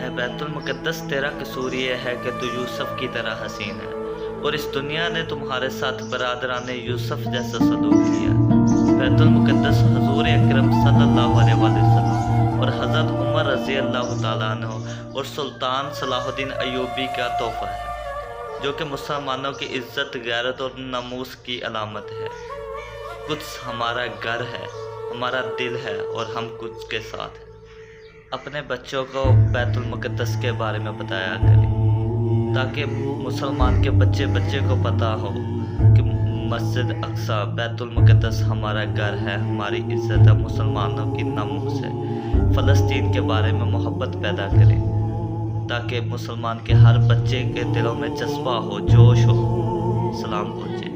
बैतुल मुक़द्दस तेरा कसूर ये है कि तू यूसुफ की तरह हसीन है और इस दुनिया ने तुम्हारे साथ बरादराने यूसुफ जैसा सलूक किया। बैतुल मुक़द्दस हुज़ूर अकरम सल्लल्लाहु अलैहि वसल्लम और हज़रत उमर रज़ी अल्लाह तआला अन्हु और सुल्तान सलाहुद्दीन अय्यूबी का तोहफ़ा है, जो कि मुसलमानों की इज़्ज़त, गैरत और नमूस की अलामत है। कुद्स हमारा घर है, हमारा दिल है और हम कुद्स के साथ हैं। अपने बच्चों को बैतुल मुक़द्दस के बारे में बताया करें ताकि मुसलमान के बच्चे बच्चे को पता हो कि मस्जिद अक्सा बैतुल मुक़द्दस हमारा घर है, हमारी इज़्ज़त है, मुसलमानों की नमूस है। फ़लस्तीन के बारे में मोहब्बत पैदा करें ताकि मुसलमान के हर बच्चे के दिलों में जज्बा हो, जोश हो, सलाम पहुँचे।